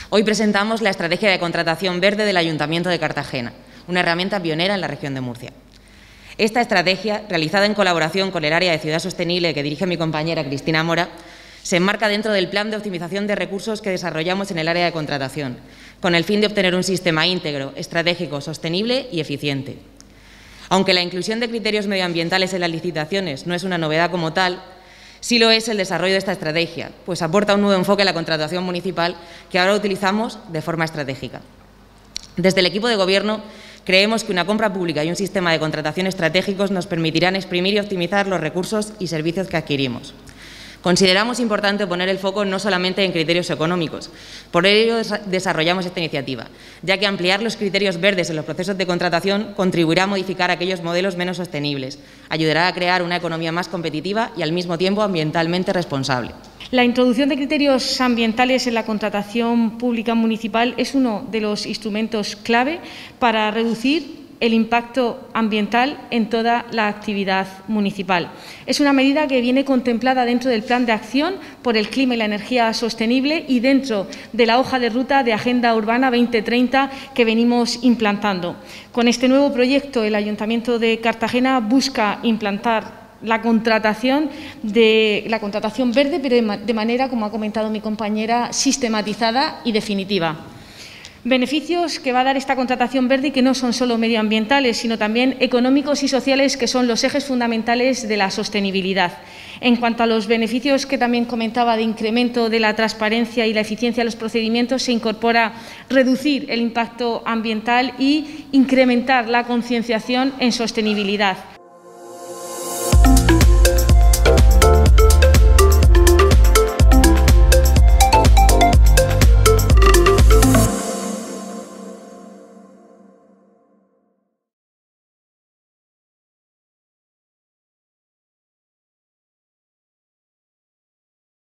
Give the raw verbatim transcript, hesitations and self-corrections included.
Hoy presentamos la Estrategia de Contratación Verde del Ayuntamiento de Cartagena, una herramienta pionera en la región de Murcia. Esta estrategia, realizada en colaboración con el área de Ciudad Sostenible que dirige mi compañera Cristina Mora, se enmarca dentro del plan de optimización de recursos que desarrollamos en el área de contratación, con el fin de obtener un sistema íntegro, estratégico, sostenible y eficiente. Aunque la inclusión de criterios medioambientales en las licitaciones no es una novedad como tal, sí lo es el desarrollo de esta estrategia, pues aporta un nuevo enfoque a la contratación municipal que ahora utilizamos de forma estratégica. Desde el equipo de Gobierno creemos que una compra pública y un sistema de contratación estratégicos nos permitirán exprimir y optimizar los recursos y servicios que adquirimos. Consideramos importante poner el foco no solamente en criterios económicos. Por ello desarrollamos esta iniciativa, ya que ampliar los criterios verdes en los procesos de contratación contribuirá a modificar aquellos modelos menos sostenibles, ayudará a crear una economía más competitiva y al mismo tiempo ambientalmente responsable. La introducción de criterios ambientales en la contratación pública municipal es uno de los instrumentos clave para reducir el impacto ambiental en toda la actividad municipal. Es una medida que viene contemplada dentro del Plan de Acción por el Clima y la Energía Sostenible y dentro de la hoja de ruta de Agenda Urbana veinte treinta que venimos implantando. Con este nuevo proyecto, el Ayuntamiento de Cartagena busca implantar la contratación, de, la contratación verde, pero de manera, como ha comentado mi compañera, sistematizada y definitiva. Beneficios que va a dar esta contratación verde y que no son solo medioambientales, sino también económicos y sociales, que son los ejes fundamentales de la sostenibilidad. En cuanto a los beneficios que también comentaba de incremento de la transparencia y la eficiencia de los procedimientos, se incorpora reducir el impacto ambiental y incrementar la concienciación en sostenibilidad.